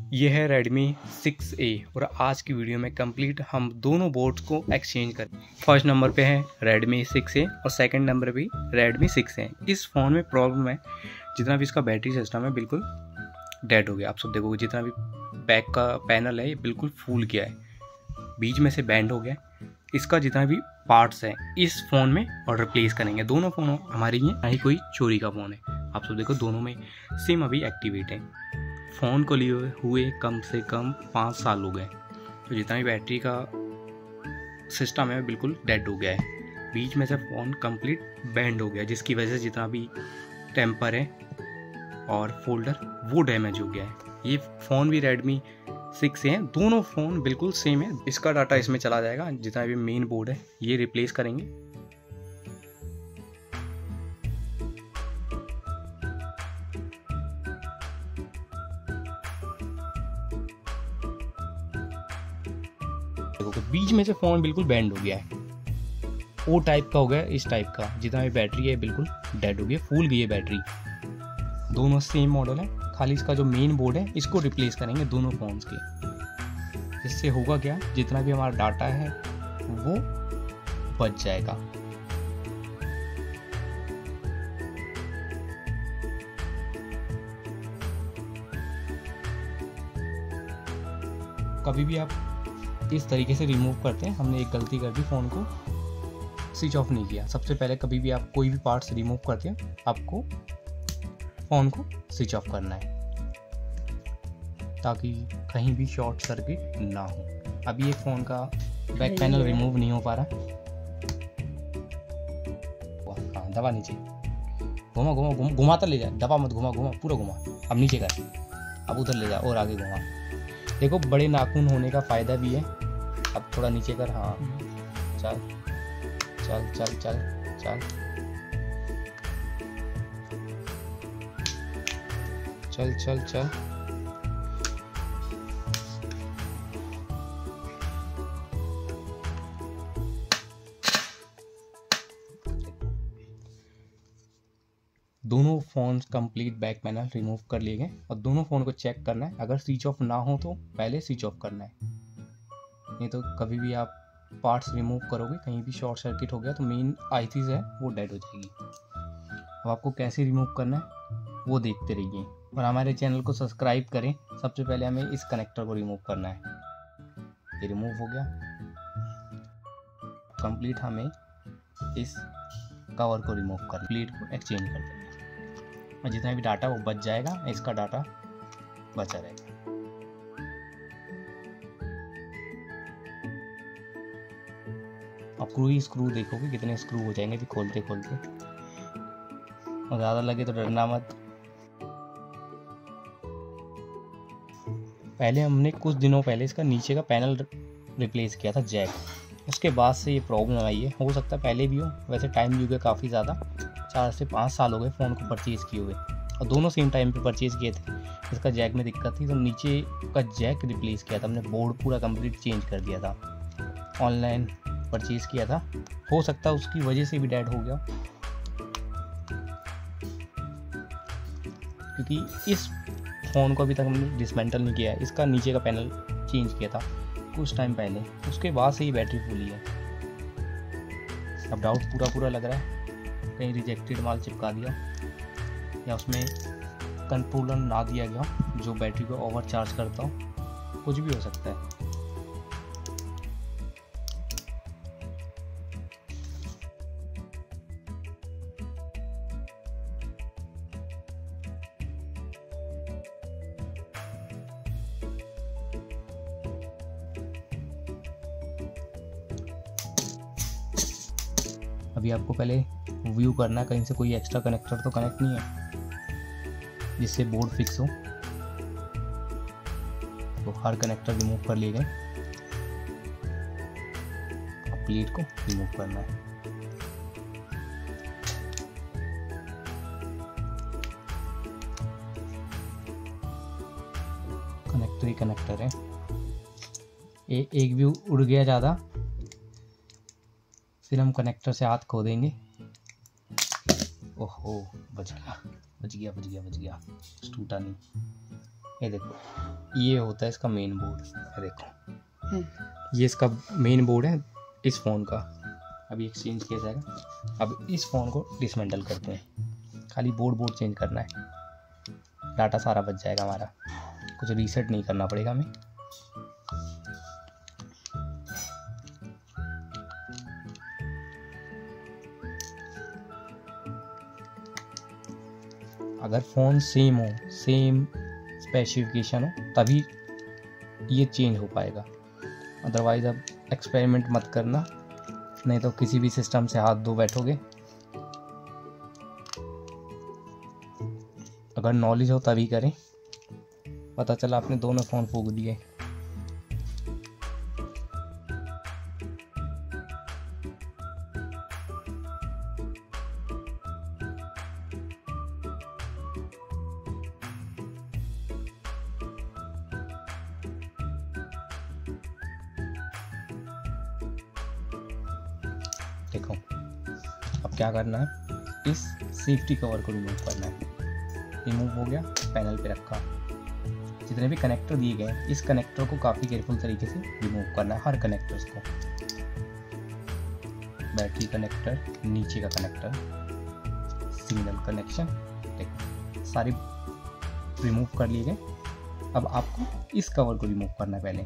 ये है Redmi 6A और आज की वीडियो में कंप्लीट हम दोनों बोर्ड्स को एक्सचेंज करें। फर्स्ट नंबर पे है Redmi 6A और सेकंड नंबर पे Redmi 6 है। इस फ़ोन में प्रॉब्लम है, जितना भी इसका बैटरी सिस्टम है बिल्कुल डेड हो गया। आप सब देखोगे जितना भी बैक का पैनल है ये बिल्कुल फूल गया है, बीच में से बैंड हो गया है। इसका जितना भी पार्ट्स है इस फ़ोन में और रिप्लेस करेंगे। दोनों फ़ोन हमारे ये ना ही कोई चोरी का फ़ोन है। आप सब देखो दोनों में सिम अभी एक्टिवेट है। फ़ोन को लिए हुए कम से कम 5 साल हो गए, तो जितना भी बैटरी का सिस्टम है बिल्कुल डेड हो गया है। बीच में से फ़ोन कंप्लीट बैंड हो गया, जिसकी वजह से जितना भी टेम्पर है और फोल्डर वो डैमेज हो गया है। ये फ़ोन भी Redmi 6 है, दोनों फ़ोन बिल्कुल सेम है। इसका डाटा इसमें चला जाएगा, जितना भी मेन बोर्ड है ये रिप्लेस करेंगे। देखो बीच में से फ़ोन बिल्कुल बैंड हो गया है, ओ टाइप का हो गया, इस टाइप का। जितना भी बैटरी है बिल्कुल डेड हो गया, फूल गई है बैटरी। दोनों सेम मॉडल है, खाली इसका जो मेन बोर्ड है इसको रिप्लेस करेंगे दोनों फ़ोन्स के। इससे होगा क्या, जितना भी हमारा डाटा है वो बच जाएगा। कभी भी आप इस तरीके से रिमूव करते हैं, हमने एक गलती कर दी, फ़ोन को स्विच ऑफ नहीं किया। सबसे पहले कभी भी आप कोई भी पार्ट्स रिमूव करते हैं आपको फ़ोन को स्विच ऑफ करना है, ताकि कहीं भी शॉर्ट सर्किट ना हो। अभी एक फ़ोन का बैक पैनल रिमूव नहीं हो पा रहा। हाँ, दबा नीचे, घुमा घुमा घुमाता ले जा, दबा मत, घुमा घुमा पूरा घुमा। अब नीचे कर, अब उधर ले जा और आगे घुमा। देखो बड़े नाखून होने का फ़ायदा भी है। अब थोड़ा नीचे कर, हाँ चल चल चल चल चल चल चल चल। दोनों phones complete back panel remove कर लिए गए और दोनों फ़ोन को चेक करना है। अगर स्विच ऑफ ना हो तो पहले स्विच ऑफ करना है, नहीं तो कभी भी आप पार्ट्स रिमूव करोगे कहीं भी शॉर्ट सर्किट हो गया तो मेन आईसीज है वो डेड हो जाएगी। अब आपको कैसे रिमूव करना है वो देखते रहिए और हमारे चैनल को सब्सक्राइब करें। सबसे पहले हमें इस कनेक्टर को रिमूव करना है। ये रिमूव हो गया कंप्लीट। हमें इस कवर को रिमूव कर प्लेट को एक्सचेंज कर देंगे और जितना भी डाटा वो बच जाएगा, इसका डाटा बचा रहेगा। आप स्क्रू देखोगे कितने स्क्रू हो जाएंगे भी खोलते खोलते, और ज़्यादा लगे तो डरना मत। पहले हमने कुछ दिनों पहले इसका नीचे का पैनल रिप्लेस किया था, जैक। उसके बाद से ये प्रॉब्लम आई है। हो सकता है पहले भी हो, वैसे टाइम भी हो गया काफ़ी ज़्यादा, 4 से 5 साल हो गए फ़ोन को परचेज़ किए हुए और दोनों सेम टाइम पे परचेज़ किए थे। इसका जैक में दिक्कत थी तो नीचे का जैक रिप्लेस किया था हमने, बोर्ड पूरा कंप्लीट चेंज कर दिया था। ऑनलाइन परचेज़ किया था, हो सकता है उसकी वजह से भी डेड हो गया, क्योंकि इस फ़ोन को अभी तक हमने डिसमेंटल नहीं किया है। इसका नीचे का पैनल चेंज किया था कुछ टाइम पहले, उसके बाद से ही बैटरी फूली है। अब डाउट पूरा लग रहा है कहीं रिजेक्टेड माल चिपका दिया या उसमें कंट्रोलर ना दिया गया जो बैटरी को ओवरचार्ज करता हो, कुछ भी हो सकता है। अभी आपको पहले व्यू करना है कहीं से कोई एक्स्ट्रा कनेक्टर तो कनेक्ट नहीं है जिससे बोर्ड फिक्स हो। तो हर कनेक्टर रिमूव कर लिए गए, अब प्लेट को रिमूव करना है। कनेक्टर ही कनेक्टर है, एक व्यू उड़ गया ज़्यादा, फिर हम कनेक्टर से हाथ खो देंगे। ओहो बच गया, टूटा नहीं। ये देखो, ये होता है इसका मेन बोर्ड। ये देखो, ये इसका मेन बोर्ड है इस फ़ोन का। अभी एक्सचेंज किया जाएगा। अब इस फ़ोन को डिसमेंटल करते हैं, खाली बोर्ड चेंज करना है, डाटा सारा बच जाएगा हमारा, कुछ रीसेट नहीं करना पड़ेगा हमें। अगर फ़ोन सेम हो, सेम स्पेसिफिकेशन हो, तभी ये चेंज हो पाएगा। अदरवाइज अब एक्सपेरिमेंट मत करना, नहीं तो किसी भी सिस्टम से हाथ धो बैठोगे। अगर नॉलेज हो तभी करें। पता चला आपने दोनों फ़ोन फूंक दिए। देखो, अब क्या करना है, इस सेफ्टी कवर को रिमूव करना है। रिमूव हो गया, पैनल पे रखा। जितने भी कनेक्टर दिए गए इस कनेक्टर को काफ़ी केयरफुल तरीके से रिमूव करना है, हर कनेक्टर्स को। बैटरी कनेक्टर, नीचे का कनेक्टर, सिग्नल कनेक्शन, देखो सारे रिमूव कर लिए गए। अब आपको इस कवर को रिमूव करना है पहले।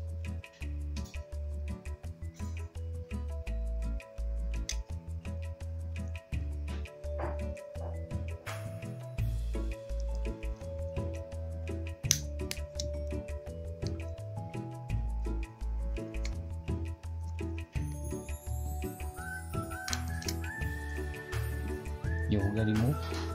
ये हो गया रिमूव,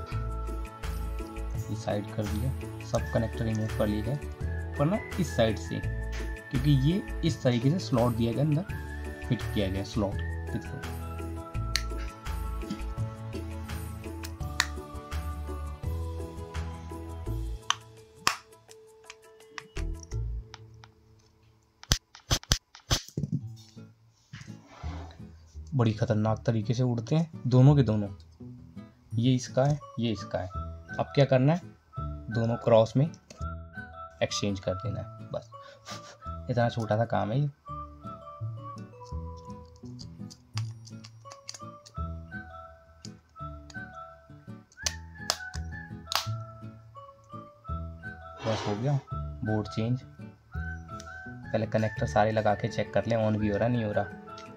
ये साइड कर दिया, सब कनेक्टर रिमूव कर लिए गए। पर ना इस साइड से, क्योंकि ये इस तरीके से स्लॉट दिया गया, अंदर फिट किया गया स्लॉट। देखो बड़ी खतरनाक तरीके से उड़ते हैं दोनों के दोनों। ये इसका है, ये इसका है। अब क्या करना है, दोनों क्रॉस में एक्सचेंज कर देना है, बस। इतना छोटा सा काम है ये। बस हो गया बोर्ड चेंज। पहले कनेक्टर सारे लगा के चेक कर लें ऑन भी हो रहा नहीं हो रहा।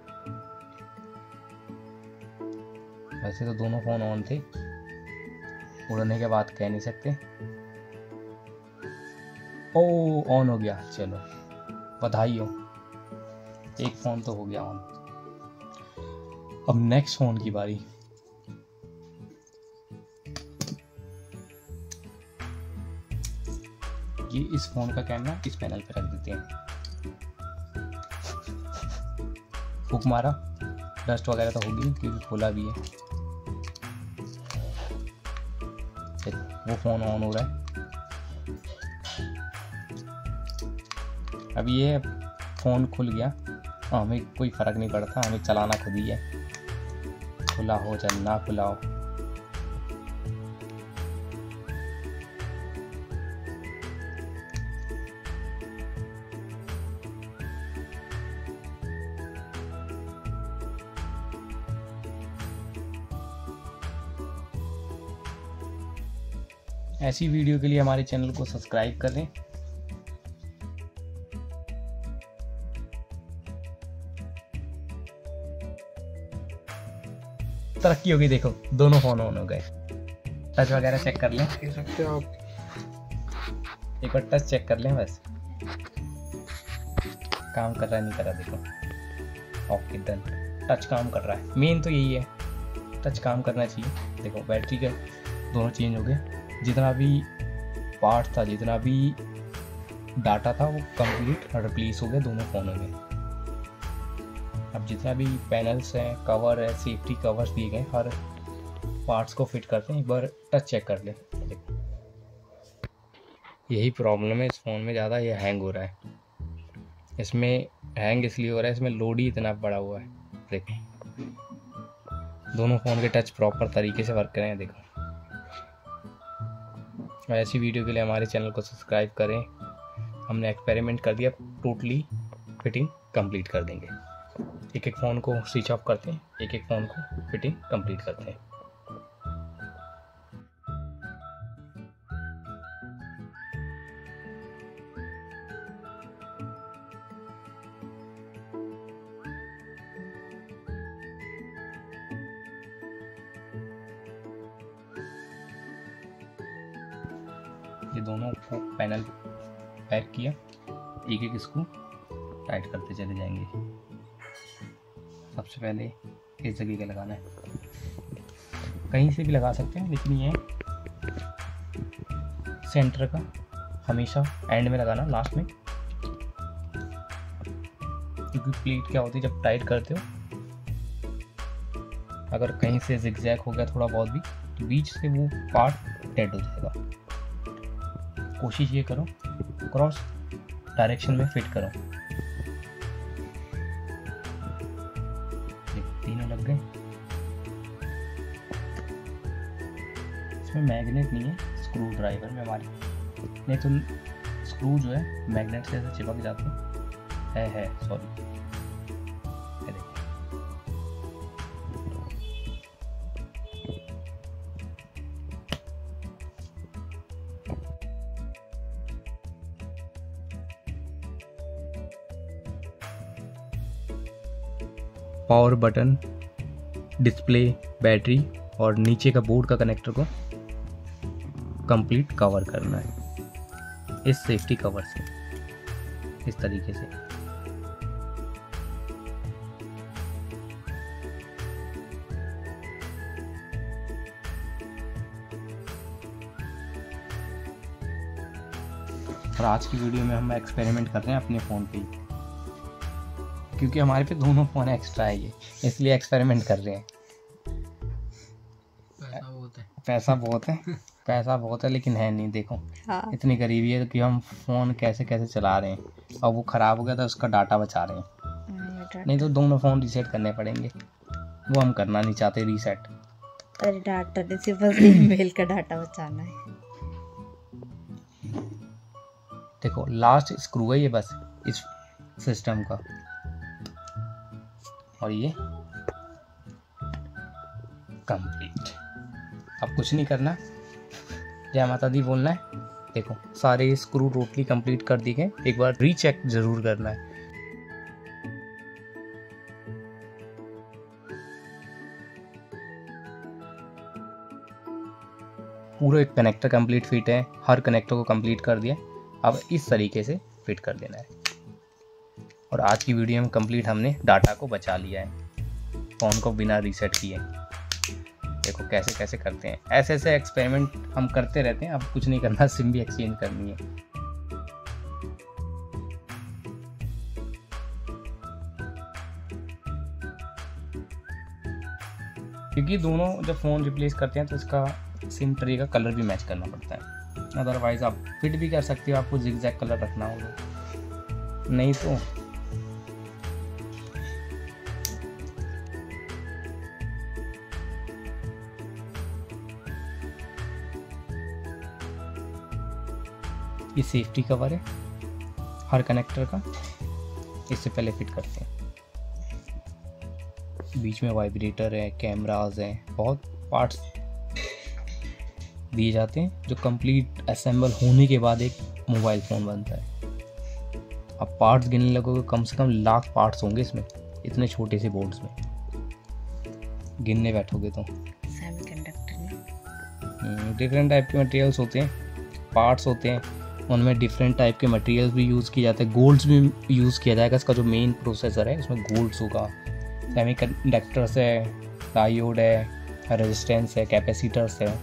वैसे तो दोनों फ़ोन ऑन थे, उड़ने के बाद कह नहीं सकते। ओ ऑन हो गया, चलो बधाई हो, एक फ़ोन तो हो गया ऑन। अब नेक्स्ट फ़ोन की बारी। ये इस फ़ोन का कैमरा इस पैनल पे रख देते हैं। फूक मारा, डस्ट वगैरह तो होगी क्योंकि खोला भी है। वो फ़ोन ऑन हो रहा है। अब ये फ़ोन खुल गया, हमें कोई फ़र्क नहीं पड़ता, हमें चलाना खुद ही है, खुला हो चाहे ना खुला हो। ऐसी वीडियो के लिए हमारे चैनल को सब्सक्राइब कर लें। तरक्की होगी, देखो दोनों फोन ऑन हो गए। टच वगैरह चेक कर लें, कह सकते हो आप। एक बार टच चेक कर लें, बस काम कर रहा है नहीं कर रहा, देखो ओके डन। टच काम कर रहा है, मेन तो यही है, टच काम करना चाहिए। देखो बैटरी के दोनों चेंज हो गए, जितना भी पार्ट था, जितना भी डाटा था वो कंप्लीट रिप्लेस हो गया दोनों फ़ोनों में। अब जितना भी पैनल्स हैं, कवर है, सेफ्टी कवर्स दिए गए, हर पार्ट्स को फिट करते हैं। एक बार टच चेक कर लें, देखो यही प्रॉब्लम है इस फ़ोन में, ज़्यादा ये हैंग हो रहा है। इसमें हैंग इसलिए हो रहा है, इसमें लोड ही इतना बड़ा हुआ है। देखो दोनों फ़ोन के टच प्रॉपर तरीके से वर्क कर रहे हैं, देखो और ऐसी वीडियो के लिए हमारे चैनल को सब्सक्राइब करें। हमने एक्सपेरिमेंट कर दिया, टोटली फिटिंग कंप्लीट कर देंगे। एक एक फ़ोन को स्विच ऑफ करते हैं, एक एक फ़ोन को फिटिंग कंप्लीट करते हैं। ये दोनों को पैनल पैक किया, एक एक इसको टाइट करते चले जाएंगे। सबसे पहले इस जगह का लगाना है, कहीं से भी लगा सकते हैं, लेकिन ये सेंटर का हमेशा एंड में लगाना, लास्ट में, क्योंकि प्लेट क्या होती है जब टाइट करते हो, अगर कहीं से जिगजैग हो गया थोड़ा बहुत भी तो बीच से वो पार्ट डेड हो जाएगा। कोशिश ये करो क्रॉस डायरेक्शन में फिट करो। तीनों लग गए। इसमें मैग्नेट नहीं है, स्क्रू ड्राइवर में हमारी, नहीं तो स्क्रू जो है मैग्नेट से ऐसे चिपक जाते है sorry. Power button, display, battery और नीचे का बोर्ड का कनेक्टर को कंप्लीट कवर करना है इस सेफ्टी कवर से, इस तरीके से। और आज की वीडियो में हम एक्सपेरिमेंट कर रहे हैं अपने फ़ोन पे ही, क्योंकि हमारे पे दोनों फ़ोन एक्स्ट्रा है, ये इसलिए एक्सपेरिमेंट कर रहे हैं। पैसा बहुत है लेकिन है नहीं, देखो। हाँ। इतनी गरीबी है कि हम फ़ोन कैसे कैसे चला रहे हैं, और वो ख़राब हो गया था उसका डाटा बचा रहे हैं। नहीं तो दोनों फ़ोन रीसेट करने पड़ेंगे, वो हम करना नहीं चाहते रीसेट। अरे डाटा नहीं, सिर्फ मेल का डाटा बचाना है। देखो लास्ट स्क्रू है ये बस इस सिस्टम का, और ये कंप्लीट। अब कुछ नहीं करना, जय माता दी बोलना है। देखो सारे स्क्रू टोटली कंप्लीट कर दिए गए, एक बार रीचेक जरूर करना है। पूरा एक कनेक्टर कंप्लीट फिट है, हर कनेक्टर को कंप्लीट कर दिया। अब इस तरीके से फिट कर देना है। और आज की वीडियो में कंप्लीट हमने डाटा को बचा लिया है, फ़ोन को बिना रीसेट किए। देखो कैसे कैसे करते हैं, ऐसे ऐसे एक्सपेरिमेंट हम करते रहते हैं। अब कुछ नहीं करना, सिम भी एक्सचेंज करनी है। क्योंकि दोनों जब फ़ोन रिप्लेस करते हैं तो इसका सिम ट्रे का कलर भी मैच करना पड़ता है, अदरवाइज आप फिट भी कर सकते हो, आपको जिगजैग कलर रखना होगा, नहीं तो ये सेफ्टी कवर है हर कनेक्टर का, इससे पहले फिट करते हैं। बीच में वाइब्रेटर है, कैमरास हैं, बहुत पार्ट्स दिए जाते हैं जो कंप्लीट असेंबल होने के बाद एक मोबाइल फ़ोन बनता है। अब पार्ट्स गिनने लगोगे, कम से कम लाख पार्ट्स होंगे इसमें, इतने छोटे से बोर्ड्स में गिनने बैठोगे तो। सेमीकंडक्टर में डिफरेंट टाइप के मटेरियल्स होते हैं, पार्ट्स होते हैं, उनमें डिफरेंट टाइप के मटेरियल्स भी यूज़ किए जाते हैं। गोल्ड्स भी यूज़ किया जाएगा, इसका जो मेन प्रोसेसर है उसमें गोल्ड्स होगा, सेमीकंडक्टर्स है, डायोड है, रेजिस्टेंस है, कैपेसिटर्स है।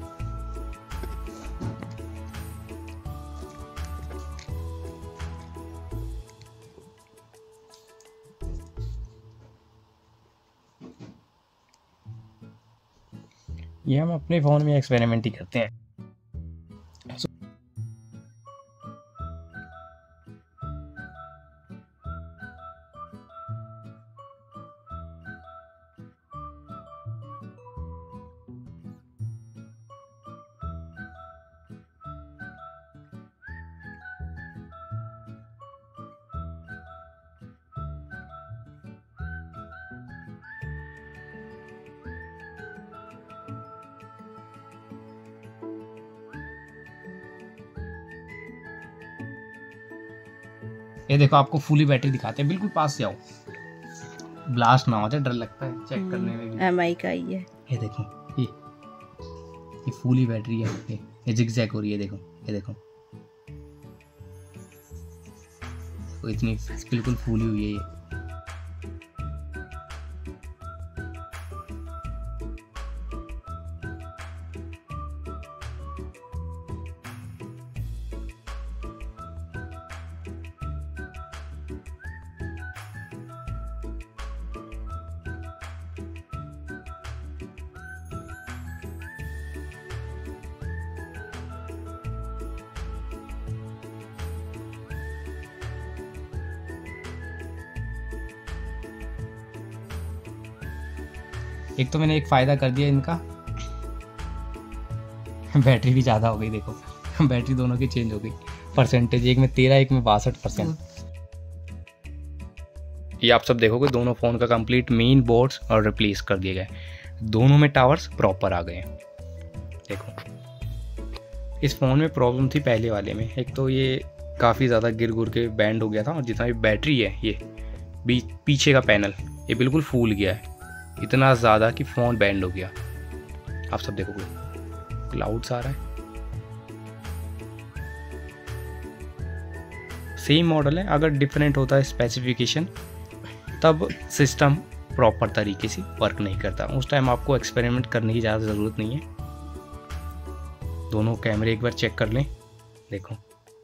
ये हम अपने फ़ोन में एक्सपेरिमेंट ही करते हैं। ये देखो आपको फुली बैटरी दिखाते हैं, बिल्कुल पास से आओ, ब्लास्ट ना हो जाए, डर लगता है चेक करने में भी। MI का ही है। ये देखो ये फुली बैटरी है, ये जिगजैग हो रही है, देखो ये देखो इतनी बिल्कुल फुली हुई है ये। एक तो मैंने एक फ़ायदा कर दिया इनका, बैटरी भी ज़्यादा हो गई, देखो बैटरी दोनों की चेंज हो गई, परसेंटेज एक में 13 एक में 62%। ये आप सब देखोगे दोनों फ़ोन का कंप्लीट मेन बोर्ड्स और रिप्लेस कर दिए गए, दोनों में टावर्स प्रॉपर आ गए हैं। देखो इस फ़ोन में प्रॉब्लम थी पहले वाले में, एक तो ये काफ़ी ज़्यादा गिर गुर के बैंड हो गया था, और जितना भी बैटरी है ये पीछे का पैनल ये बिल्कुल फूल गया है, इतना ज़्यादा कि फ़ोन बैंड हो गया। आप सब देखोगे क्लाउड्स आ रहा है, सेम मॉडल है, अगर डिफरेंट होता है स्पेसिफिकेशन तब सिस्टम प्रॉपर तरीके से वर्क नहीं करता, उस टाइम आपको एक्सपेरिमेंट करने की ज़्यादा ज़रूरत नहीं है। दोनों कैमरे एक बार चेक कर लें, देखो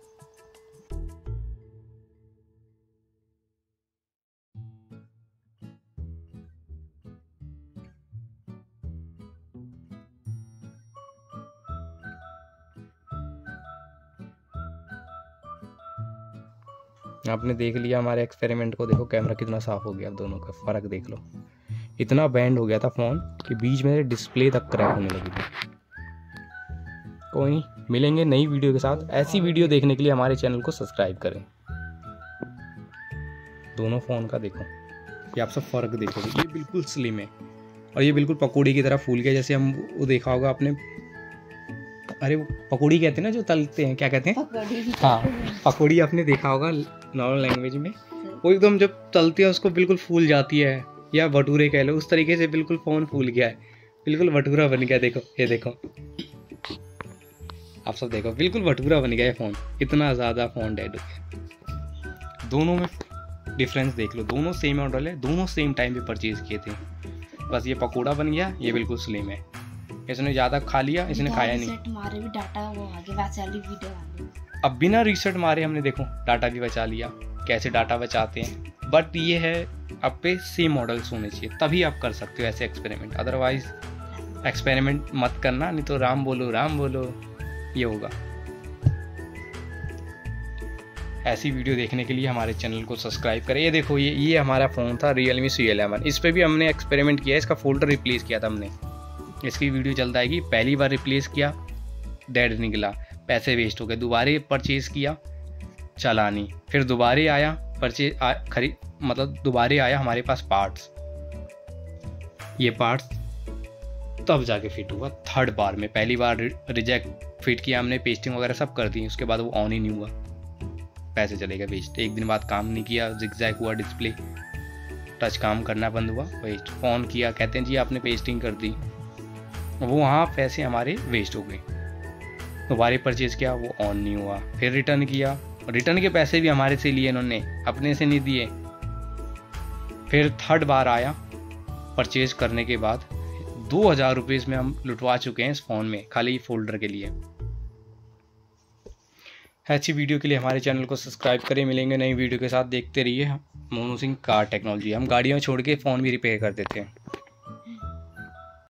आपने देख लिया हमारे एक्सपेरिमेंट को, देखो कैमरा कितना साफ हो गया, अब दोनों का फ़र्क देख लो, इतना बैंड हो गया था फ़ोन कि बीच में डिस्प्ले तक क्रैक होने लगी थी। कोई नहीं, मिलेंगे नई वीडियो के साथ, ऐसी वीडियो देखने के लिए हमारे चैनल को सब्सक्राइब करें। दोनों फ़ोन का देखो, ये आप सब फ़र्क देखोगे, ये बिल्कुल स्लिम है और ये बिल्कुल पकौड़ी की तरह फूल गया, जैसे हम वो देखा होगा आपने, अरे वो पकौड़ी कहते हैं ना जो तलते हैं, क्या कहते हैं, हाँ पकौड़ी आपने देखा होगा नॉर्मल लैंग्वेज में, वो एकदम जब तलती है उसको बिल्कुल फूल जाती है, या भटूरे कह लो, उस तरीके से बिल्कुल फ़ोन फूल गया है, बिल्कुल भटूरा बन गया। देखो ये देखो आप सब देखो, बिल्कुल भटूरा बन गया है फ़ोन, इतना ज़्यादा फ़ोन डेड हो गया। दोनों में डिफरेंस देख लो, दोनों सेम मॉडल है, दोनों सेम टाइम पे परचेज़ किए थे, बस ये पकौड़ा बन गया, ये बिल्कुल स्लिम है, इसने ज़्यादा खा लिया, इसने खाया नहीं। मारे भी डाटा वो आगे बचा ली वीडियो आगे। अब बिना रीसेट मारे हमने देखो डाटा भी बचा लिया, कैसे डाटा बचाते हैं, बट ये है अब पे सेम मॉडल्स होने चाहिए, तभी आप कर सकते हो ऐसे एक्सपेरिमेंट, अदरवाइज एक्सपेरिमेंट मत करना, नहीं तो राम बोलो ये होगा। ऐसी वीडियो देखने के लिए हमारे चैनल को सब्सक्राइब करें। ये देखो ये हमारा फ़ोन था Realme C11, इस पर भी हमने एक्सपेरिमेंट किया, इसका फोल्डर रिप्लेस किया था हमने, इसकी वीडियो जल्द आएगी। पहली बार रिप्लेस किया, डेड निकला, पैसे वेस्ट हो गए, दोबारा परचेज़ किया, चला नहीं, फिर दोबारा आया दोबारा आया हमारे पास पार्ट्स, ये पार्ट्स तब जाके फिट हुआ थर्ड बार में। पहली बार रिजेक्ट फिट किया हमने, पेस्टिंग वगैरह सब कर दी, उसके बाद वो ऑन ही नहीं हुआ, पैसे चले गए वेस्ट। एक दिन बाद काम नहीं किया, जिगजैग हुआ डिस्प्ले, टच काम करना बंद हुआ, वेस्ट। फ़ोन किया, कहते हैं जी आपने पेस्टिंग कर दी, वो वहाँ पैसे हमारे वेस्ट हो गए। दोबारा परचेज़ किया, वो ऑन नहीं हुआ, फिर रिटर्न किया, रिटर्न के पैसे भी हमारे से लिए इन्होंने, अपने से नहीं दिए। फिर थर्ड बार आया परचेज़ करने के बाद, 2000 रुपये में हम लुटवा चुके हैं इस फ़ोन में, खाली फोल्डर के लिए। ऐसी वीडियो के लिए हमारे चैनल को सब्सक्राइब करें। मिलेंगे नई वीडियो के साथ, देखते रहिए मोनू सिंह कार टेक्नोलॉजी। हम गाड़ियों में छोड़ के फ़ोन भी रिपेयर कर देते हैं।